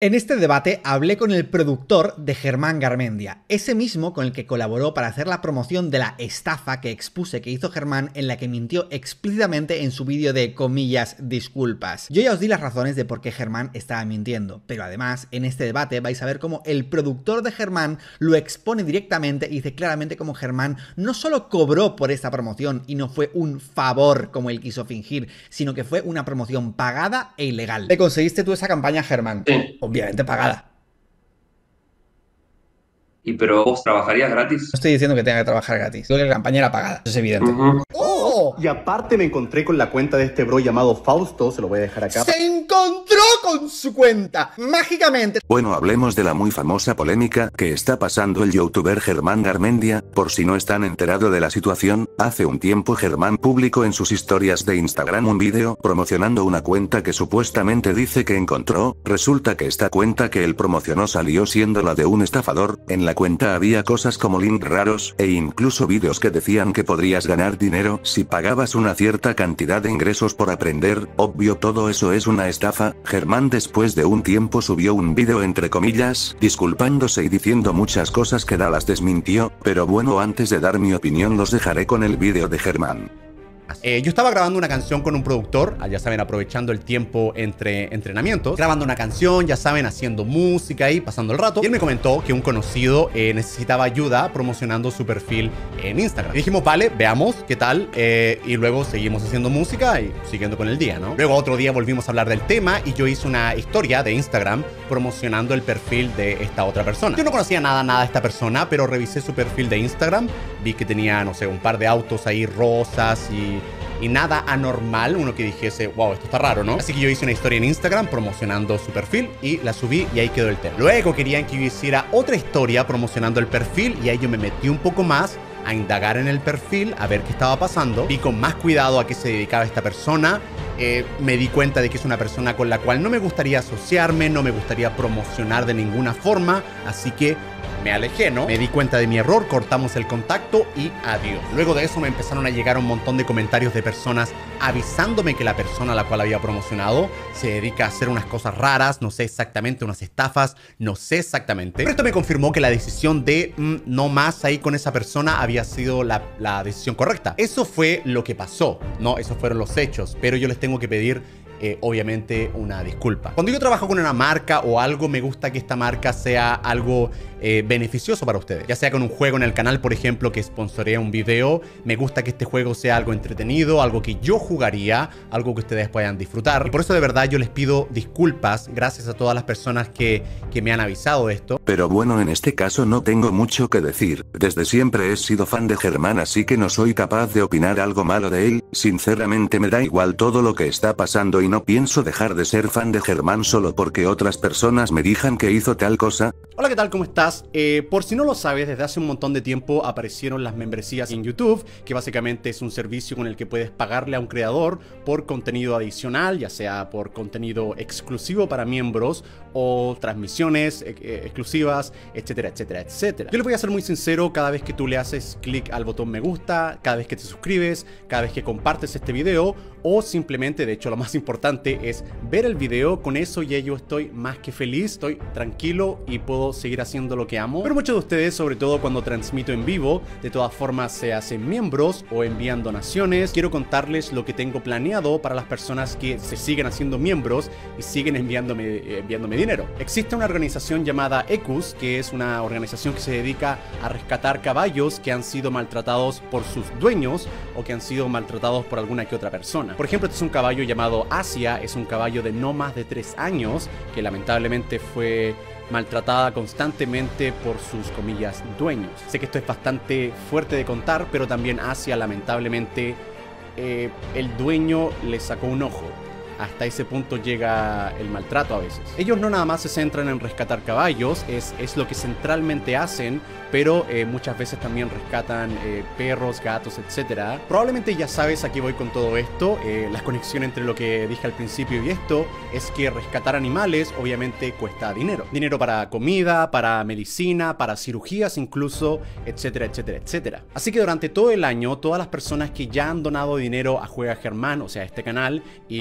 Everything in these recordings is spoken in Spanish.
En este debate hablé con el productor de Germán Garmendia, ese mismo con el que colaboró para hacer la promoción de la estafa que expuse que hizo Germán, en la que mintió explícitamente en su vídeo de comillas disculpas. Yo ya os di las razones de por qué Germán estaba mintiendo, pero además en este debate vais a ver cómo el productor de Germán lo expone directamente y dice claramente cómo Germán no solo cobró por esta promoción y no fue un favor como él quiso fingir, sino que fue una promoción pagada e ilegal. ¿Le conseguiste tú esa campaña, Germán? Sí. Obviamente pagada. ¿Y pero vos trabajarías gratis? No estoy diciendo que tenga que trabajar gratis. Digo que la campaña era pagada. Eso es evidente. ¡Oh! Y aparte me encontré con la cuenta de este bro llamado Fausto, se lo voy a dejar acá. ¡Se encontró con su cuenta! ¡Mágicamente! Bueno, hablemos de la muy famosa polémica que está pasando el youtuber Germán Garmendia. Por si no están enterados de la situación, hace un tiempo Germán publicó en sus historias de Instagram un vídeo promocionando una cuenta que supuestamente dice que encontró. Resulta que esta cuenta que él promocionó salió siendo la de un estafador. En la cuenta había cosas como links raros, e incluso vídeos que decían que podrías ganar dinero si pagabas una cierta cantidad de ingresos por aprender. Obvio, todo eso es una estafa. Germán después de un tiempo subió un vídeo entre comillas, disculpándose y diciendo muchas cosas que las desmintió, pero bueno, antes de dar mi opinión los dejaré con el vídeo de Germán. Yo estaba grabando una canción con un productor, ya saben, aprovechando el tiempo entre entrenamientos, grabando una canción, ya saben, haciendo música y pasando el rato. Y él me comentó que un conocido necesitaba ayuda promocionando su perfil en Instagram. Y dijimos, vale, veamos qué tal. Y luego seguimos haciendo música y siguiendo con el día, ¿no? Luego otro día volvimos a hablar del tema y yo hice una historia de Instagram promocionando el perfil de esta otra persona. Yo no conocía nada de esta persona, pero revisé su perfil de Instagram, vi que tenía, no sé, un par de autos ahí rosas y nada anormal, uno que dijese, wow, esto está raro, ¿no? Así que yo hice una historia en Instagram promocionando su perfil y la subí y ahí quedó el tema. Luego querían que yo hiciera otra historia promocionando el perfil y ahí yo me metí un poco más a indagar en el perfil, a ver qué estaba pasando. Vi con más cuidado a qué se dedicaba esta persona. Me di cuenta de que es una persona con la cual no me gustaría asociarme, no me gustaría promocionar de ninguna forma, así que me alejé, ¿no? Me di cuenta de mi error, cortamos el contacto y adiós. Luego de eso me empezaron a llegar un montón de comentarios de personas avisándome que la persona a la cual había promocionado se dedica a hacer unas cosas raras, no sé exactamente, unas estafas, no sé exactamente. Pero esto me confirmó que la decisión de no más ahí con esa persona había sido la decisión correcta. Eso fue lo que pasó, ¿no? Esos fueron los hechos, pero yo les tengo que pedir obviamente una disculpa. Cuando yo trabajo con una marca o algo, me gusta que esta marca sea algo beneficioso para ustedes. Ya sea con un juego en el canal, por ejemplo, que sponsorea un video, me gusta que este juego sea algo entretenido, algo que yo jugaría, algo que ustedes puedan disfrutar. Y por eso de verdad yo les pido disculpas, gracias a todas las personas que me han avisado de esto. Pero bueno, en este caso no tengo mucho que decir. Desde siempre he sido fan de Germán, así que no soy capaz de opinar algo malo de él. Sinceramente me da igual todo lo que está pasando y no pienso dejar de ser fan de Germán solo porque otras personas me digan que hizo tal cosa. Hola, ¿qué tal? ¿Cómo estás? Por si no lo sabes, desde hace un montón de tiempo aparecieron las membresías en YouTube, que básicamente es un servicio con el que puedes pagarle a un creador por contenido adicional, ya sea por contenido exclusivo para miembros o transmisiones exclusivas, etcétera, etcétera, etcétera. Yo les voy a ser muy sincero, cada vez que tú le haces clic al botón me gusta, cada vez que te suscribes, cada vez que compartes este video o simplemente, de hecho lo más importante es ver el video, con eso ya yo estoy más que feliz, estoy tranquilo y puedo seguir haciendo lo que amo. Pero muchos de ustedes, sobre todo cuando transmito en vivo, de todas formas se hacen miembros o envían donaciones. Quiero contarles lo que tengo planeado para las personas que se siguen haciendo miembros y siguen enviándome dinero. Existe una organización llamada Ecus, que es una organización que se dedica a rescatar caballos que han sido maltratados por sus dueños o que han sido maltratados por alguna que otra persona. Por ejemplo, este es un caballo llamado Asia, es un caballo de no más de 3 años que lamentablemente fue maltratada constantemente por sus comillas dueños. Sé que esto es bastante fuerte de contar, pero también Asia lamentablemente el dueño le sacó un ojo. Hasta ese punto llega el maltrato a veces. Ellos no nada más se centran en rescatar caballos, es lo que centralmente hacen, pero muchas veces también rescatan perros, gatos, etc. Probablemente ya sabes a qué voy con todo esto. La conexión entre lo que dije al principio y esto es que rescatar animales obviamente cuesta dinero. Dinero para comida, para medicina, para cirugías incluso, etcétera, etcétera, etcétera. Así que durante todo el año, todas las personas que ya han donado dinero a Juega Germán, o sea, a este canal, y se han hecho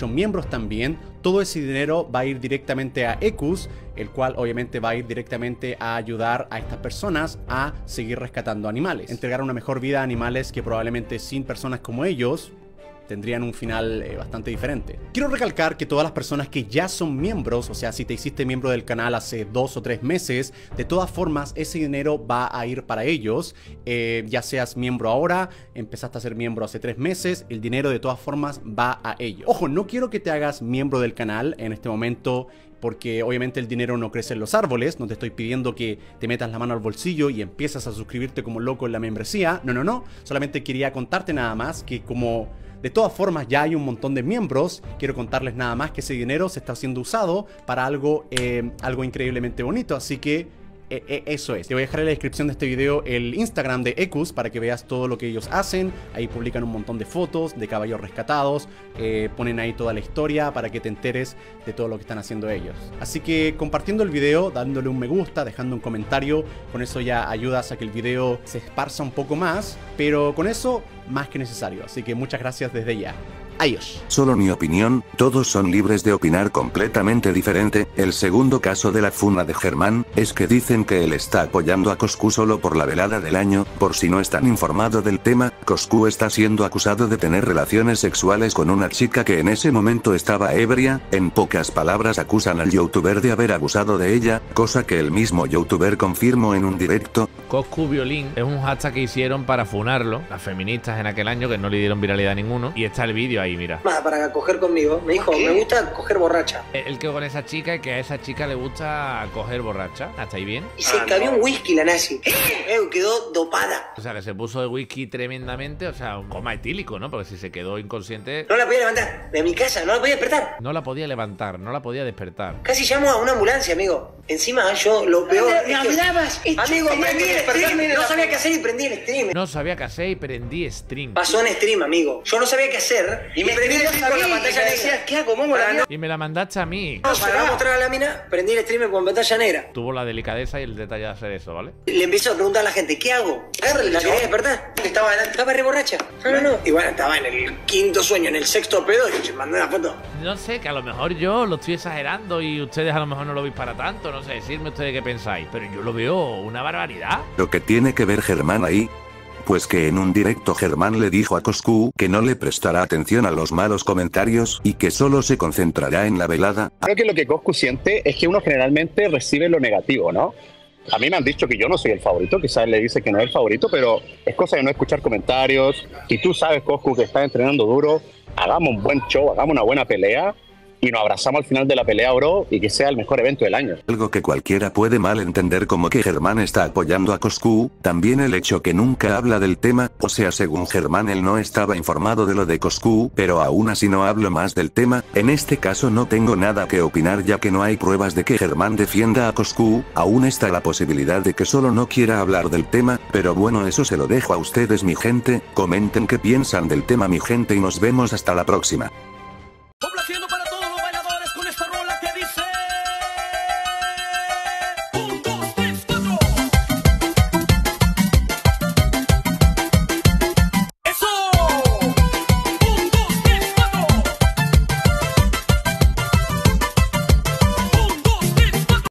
hecho miembros también, todo ese dinero va a ir directamente a Ecus, el cual obviamente va a ir directamente a ayudar a estas personas a seguir rescatando animales, entregar una mejor vida a animales que probablemente sin personas como ellos tendrían un final bastante diferente. Quiero recalcar que todas las personas que ya son miembros, o sea, si te hiciste miembro del canal hace 2 o 3 meses, de todas formas ese dinero va a ir para ellos, ya seas miembro ahora, empezaste a ser miembro hace 3 meses, el dinero de todas formas va a ellos. Ojo, no quiero que te hagas miembro del canal en este momento, porque obviamente el dinero no crece en los árboles. No te estoy pidiendo que te metas la mano al bolsillo y empiezas a suscribirte como loco en la membresía. No. Solamente quería contarte nada más que como de todas formas ya hay un montón de miembros, quiero contarles nada más que ese dinero se está siendo usado para algo increíblemente bonito. Así que eso es. Te voy a dejar en la descripción de este video el Instagram de Ecus para que veas todo lo que ellos hacen. Ahí publican un montón de fotos de caballos rescatados, ponen ahí toda la historia para que te enteres de todo lo que están haciendo ellos. Así que compartiendo el video, dándole un me gusta, dejando un comentario, con eso ya ayudas a que el video se esparza un poco más, pero con eso más que necesario. Así que muchas gracias desde ya. Adiós. Solo mi opinión, todos son libres de opinar completamente diferente. El segundo caso de la funa de Germán, es que dicen que él está apoyando a Coscu solo por la velada del año. Por si no están informados del tema, Coscu está siendo acusado de tener relaciones sexuales con una chica que en ese momento estaba ebria. En pocas palabras acusan al youtuber de haber abusado de ella, cosa que el mismo youtuber confirmó en un directo. Coscu Violín es un hashtag que hicieron para funarlo, las feministas en aquel año, que no le dieron viralidad a ninguno, y está el vídeo ahí, mira. Para coger conmigo, me dijo, me gusta coger borracha. Él quedó con esa chica y que a esa chica le gusta coger borracha. ¿Hasta ahí bien? Y se cabió un whisky la nazi. Quedó dopada. O sea, que se puso de whisky tremendamente, o sea, un coma etílico, ¿no? Porque si se quedó inconsciente... No la podía levantar de mi casa, no la podía despertar. No la podía levantar, no la podía despertar. Casi llamo a una ambulancia, amigo. Encima yo lo peor es que... Amigo, prendí el stream, no sabía qué hacer y prendí el stream. No sabía qué hacer y prendí stream. Pasó en stream, amigo. Yo no sabía qué hacer y me prendí el stream con la pantalla negra. ¿Qué hago? Y me la mandaste a mí. Para no mostrar a la mina, prendí el stream con pantalla negra. Tuvo la delicadeza y el detalle de hacer eso, ¿vale? Le empiezo a preguntar a la gente, ¿qué hago? ¿La quería despertar? Estaba re borracha. No. Y bueno, estaba en el quinto sueño, en el sexto pedo y mandé una foto. No sé, que a lo mejor yo lo estoy exagerando y ustedes a lo mejor no lo veis para tanto. No sé, decirme ustedes qué pensáis. Pero yo lo veo una barbaridad. Lo que tiene que ver Germán ahí, pues que en un directo Germán le dijo a Coscu que no le prestará atención a los malos comentarios y que solo se concentrará en la velada. Creo que lo que Coscu siente es que uno generalmente recibe lo negativo, ¿no? A mí me han dicho que yo no soy el favorito, quizás le dice que no es el favorito, pero es cosa de no escuchar comentarios. Si tú sabes, Coscu, que estás entrenando duro, hagamos un buen show, hagamos una buena pelea y nos abrazamos al final de la pelea, bro, y que sea el mejor evento del año. Algo que cualquiera puede malentender como que Germán está apoyando a Coscu, también el hecho que nunca habla del tema, o sea, según Germán él no estaba informado de lo de Coscu, pero aún así no hablo más del tema. En este caso no tengo nada que opinar ya que no hay pruebas de que Germán defienda a Coscu, aún está la posibilidad de que solo no quiera hablar del tema, pero bueno, eso se lo dejo a ustedes mi gente, comenten qué piensan del tema mi gente y nos vemos hasta la próxima.